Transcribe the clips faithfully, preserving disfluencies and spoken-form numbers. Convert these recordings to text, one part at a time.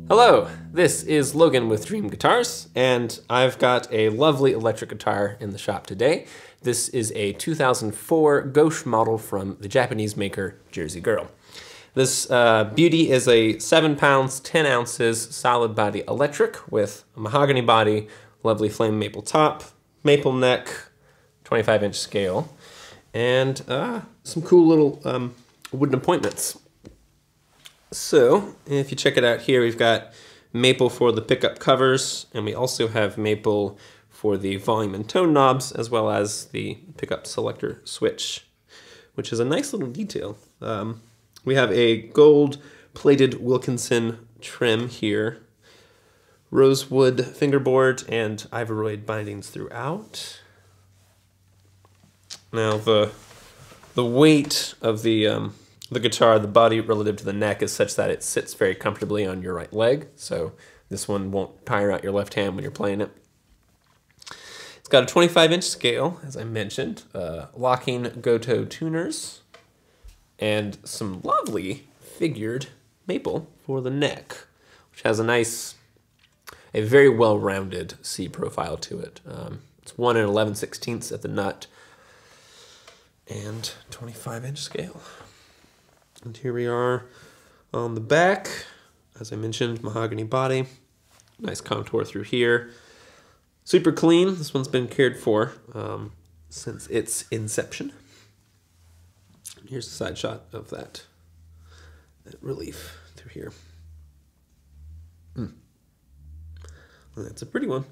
Hello, this is Logan with Dream Guitars, and I've got a lovely electric guitar in the shop today. This is a two thousand four Gauche model from the Japanese maker Jersey Girl. This uh, beauty is a seven pounds, ten ounces solid body electric with a mahogany body, lovely flame maple top, maple neck, twenty-five inch scale, and uh, some cool little um, wooden appointments. So, if you check it out here, we've got maple for the pickup covers, and we also have maple for the volume and tone knobs, as well as the pickup selector switch, which is a nice little detail. Um, we have a gold-plated Wilkinson trim here, rosewood fingerboard, and ivoroid bindings throughout. Now, the the weight of the um, the guitar, the body relative to the neck, is such that it sits very comfortably on your right leg, so this one won't tire out your left hand when you're playing it. It's got a twenty-five inch scale, as I mentioned, uh, locking Goto tuners, and some lovely figured maple for the neck, which has a nice, a very well-rounded C profile to it. Um, it's one and eleven sixteenths at the nut, and twenty-five inch scale. And here we are on the back. As I mentioned, mahogany body. Nice contour through here. Super clean. This one's been cared for um, since its inception. Here's a side shot of that, that relief through here. Mm. And that's a pretty one.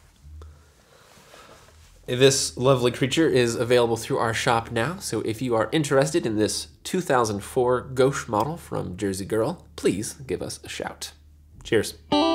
This lovely creature is available through our shop now, so if you are interested in this two thousand four Gauche model from Jersey Girl, please give us a shout. Cheers.